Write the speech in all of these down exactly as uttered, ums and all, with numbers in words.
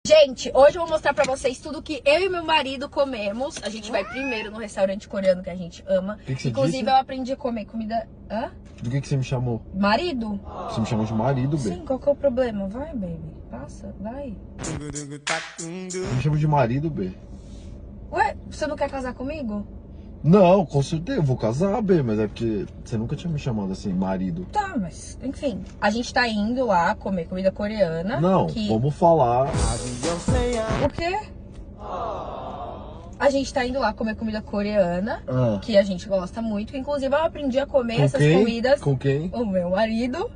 Gente, hoje eu vou mostrar pra vocês tudo que eu e meu marido comemos. A gente vai primeiro no restaurante coreano que a gente ama. Que que você Inclusive, disse? eu aprendi a comer comida... Hã? Do que que você me chamou? Marido? Você me chamou de marido, B? Sim, qual que é o problema? Vai, baby. Passa, vai. Você me chamou de marido, B? Ué, você não quer casar comigo? Não, com certeza, eu vou casar, B, mas é porque você nunca tinha me chamado assim, marido. Tá, mas enfim. A gente tá indo lá comer comida coreana. Não, que... vamos falar. O quê? A gente tá indo lá comer comida coreana, Ah. que a gente gosta muito. Inclusive, eu aprendi a comer Com essas quem? comidas. Com quem? O meu marido.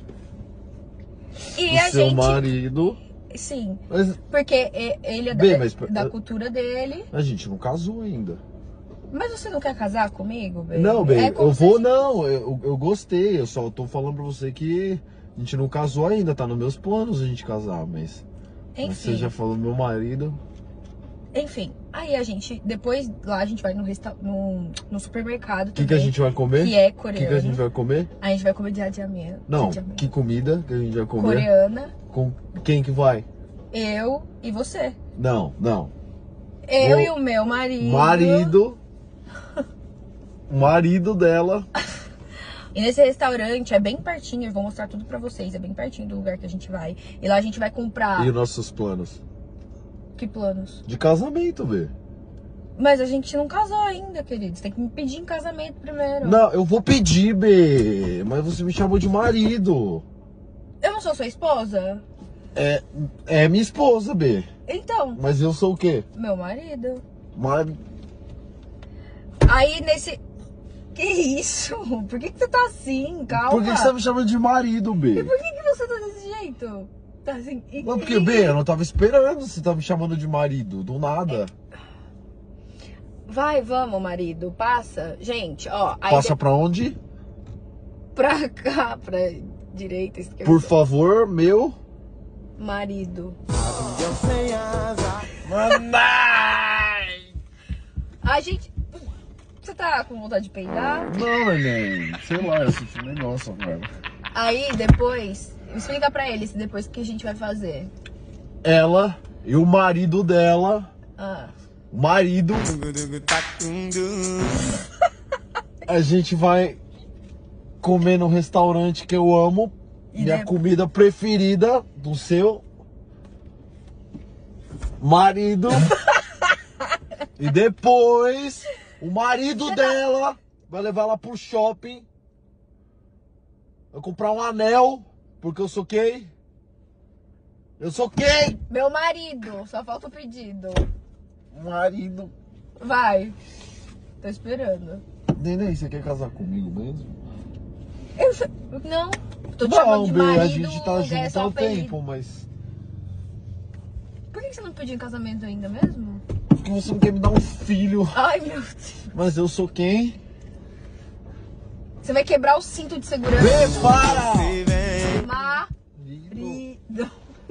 E O a seu gente... marido. Sim, Mas porque e- ele é da, Bem, mas- da cultura dele. a gente não casou ainda. Mas você não quer casar comigo, baby? Não, É bem, como eu se vou a gente- não, eu, eu gostei, eu só tô falando pra você que a gente não casou ainda, tá nos meus planos a gente casar, mas, mas você Enfim, já falou meu marido. enfim. Aí a gente, depois lá a gente vai no, resta... no, no supermercado O que, que a também, gente vai comer? que é O coreano. que, que a gente vai comer? A gente vai comer jajangmyeon. Não, Jajangmyeon. que comida que a gente vai comer? Coreana, Com quem que vai? eu e você. Não, não. Eu O- e o meu marido. Marido. O marido dela. E nesse restaurante é bem pertinho, eu vou mostrar tudo pra vocês. É bem pertinho do lugar que a gente vai. E lá a gente vai comprar... E os nossos planos? Que planos? De casamento, B. Mas a gente não casou ainda, queridos. Tem que me pedir em casamento primeiro. Não, eu vou pedir, B. Mas você me chamou de marido. Eu não sou sua esposa? É, é minha esposa, B. Então, Mas eu sou o quê? meu marido. Mari... Aí nesse... Que isso? Por que, que você tá assim? Calma. Por que, que você tá me chamando de marido, E B? por que, que você tá desse jeito? Tá assim... e- Não, porque, B, eu não tava esperando você tá me chamando de marido. Do nada. Vai, vamos, marido. Passa. Gente, ó. Aí Passa de- pra onde? pra cá, pra direita, esquerda. Por favor, meu... Marido. Mamãe! A gente... Você tá com vontade de peidar? Não, neném. Sei lá, eu senti um negócio agora. Aí, depois... Explica pra eles depois o que a gente vai fazer. Ela e o marido dela... Ah. O marido... A gente vai comer no restaurante que eu amo. E Minha de- comida preferida do seu marido. E depois o marido dela vai levar ela pro shopping. Vai comprar um anel. Porque eu sou quem? Eu sou quem? Meu marido. Só falta o pedido. Marido. Vai. Tô esperando. Neném, você quer casar comigo mesmo? Eu... Não. Tô te chamando de Bê, marido. a gente tá é junto só há o um apelido. tempo, mas... Por que você não pediu em casamento ainda mesmo? Porque você não quer me dar um filho. Ai, meu Deus. Mas eu sou quem? Você vai quebrar o cinto de segurança. Vem, para! Marido.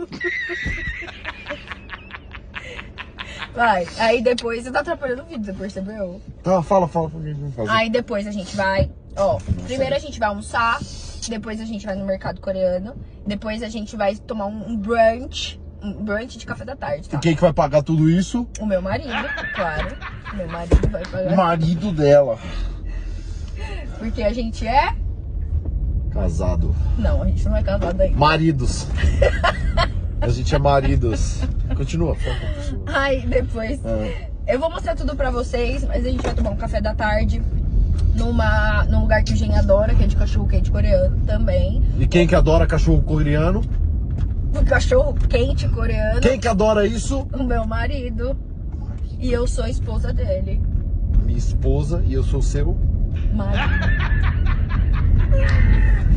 Vai. Aí depois... Você tá atrapalhando o vídeo, você percebeu? Tá, fala, fala pra mim o que fazer. Aí depois a gente vai... Ó, primeiro a gente vai almoçar. Depois a gente vai no mercado coreano. Depois a gente vai tomar um um brunch. Um brunch de café da tarde, tá? E quem que vai pagar tudo isso? O meu marido, claro. O meu marido vai O pagar. marido dela. Porque a gente é... Casado. Não, a gente não é casado ainda. Maridos. A gente é maridos. Continua, foca, pessoa. Aí depois... É. Eu vou mostrar tudo pra vocês, mas a gente vai tomar um café da tarde numa, num lugar que o Gen adora, que é de cachorro quente coreano também. E quem que adora cachorro coreano? Um cachorro quente coreano. Quem que adora isso? O meu marido. E eu sou a esposa dele. Minha esposa e eu sou seu. Marido.